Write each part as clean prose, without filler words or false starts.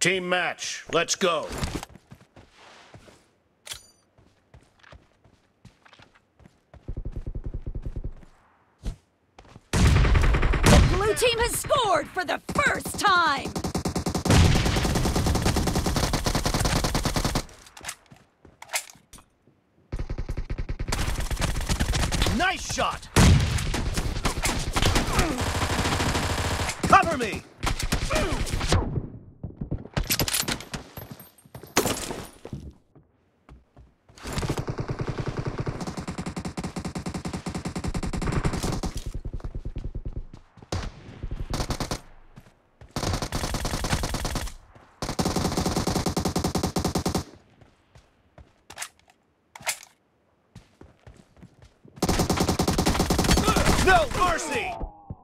Team match. Let's go. The blue team has scored for the first time! Nice shot! Cover me! No mercy!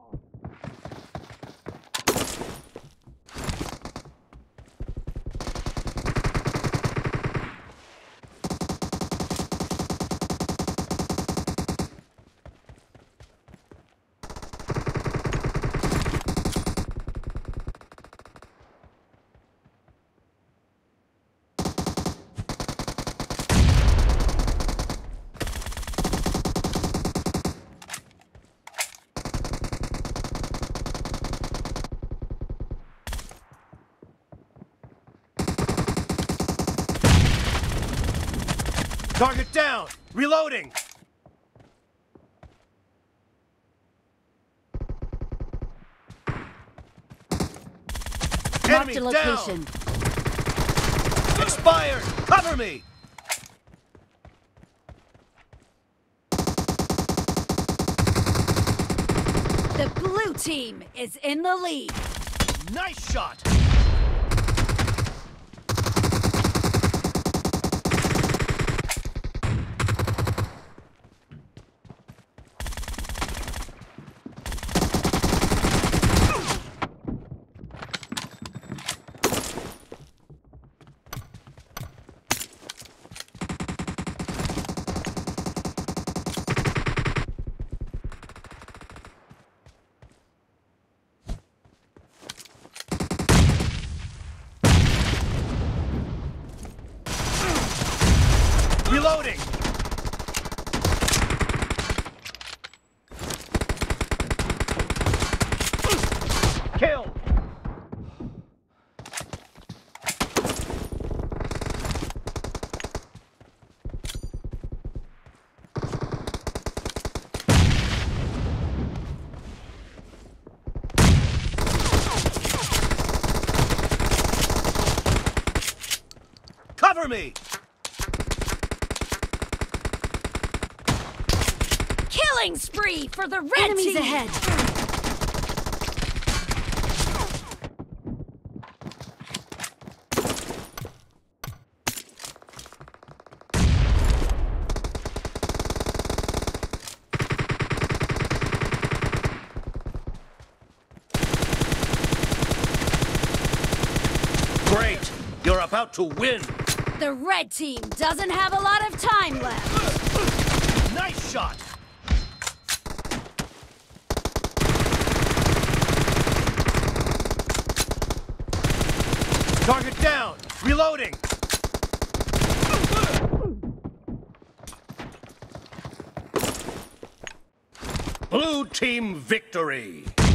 Target down! Reloading! Marked Enemy a location. down! Expired! Cover me! The blue team is in the lead. Nice shot! Reloading! Kill! Cover me! Killing spree for the red Enemies team! ahead! Great! You're about to win! The red team doesn't have a lot of time left. Nice shot! Target down! Reloading! Blue team victory!